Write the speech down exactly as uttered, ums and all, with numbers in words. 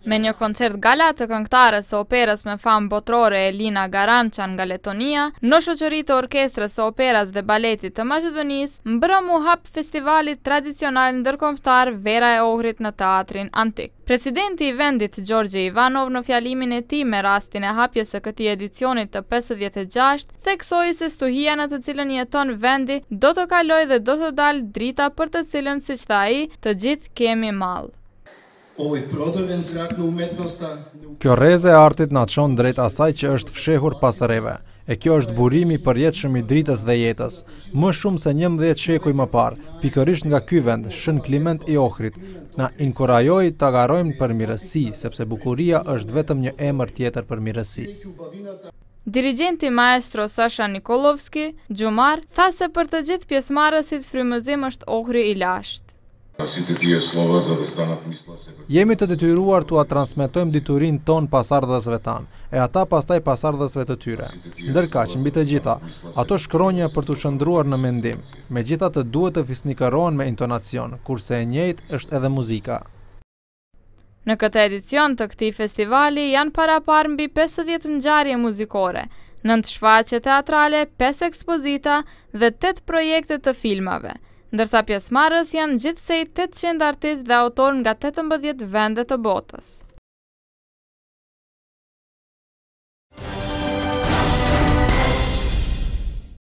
Me një koncert gala të këngëtarës së operës me famë botërore Elina Garançan nga Letonia, në shoqëri të orkestrës së operas dhe baletit të Maqedonisë, mbrëm u hap festivalit tradicional ndërkombëtar Vera e Ohrit në Teatrin Antik. Presidenti i vendit Gjorgje Ivanov në fjalimin e tij me rastin e hapjes së këtij edicionit të pesëdhjetë e gjashtë, theksoi se stuhia në të cilën jeton vendi do të kalojë dhe do të dalë drita për të cilën, siç tha ai, të gjithë kemi mall. Kjo rrezë e artit na çon drejt asaj që është fshehur pasëreve, e kjo është burimi i përjetshëm i dritës dhe jetës. Më shumë se njëmbëdhjetë shekuj më parë, pikërisht nga ky vend, Shën Kliment i Ohrit, na inkurajoi ta garojmë për mirësi, sepse bukuria është vetëm një emër tjetër për mirësi. Dirigjenti maestro Sasha Nikolovski, Gjumar, tha se për të gjithë pjesëmarrësit frymëzim është Ohri i lashtë. Jemi të detyruar t'ua transmetojmë diturinë tonë pasardhësve tanë, e ata pastaj pasardhësve të tyre. Ndërkaq, mbi të gjitha, ato shkronja për t'u shndruar në mendim, megjithatë duhet të fisnikërohen me intonacion, kurse e njëjtë është edhe muzika. Në këtë edicion të këtij festivali janë paraparë mbi pesëdhjetë ngjarje muzikore, nëntë shfaqje teatrale, pesë ekspozita dhe tetë projekte të filmave, ndërsa pjesëmarrës janë gjithsej tetëqind artistë dhe autorë nga tetëmbëdhjetë vende të botës.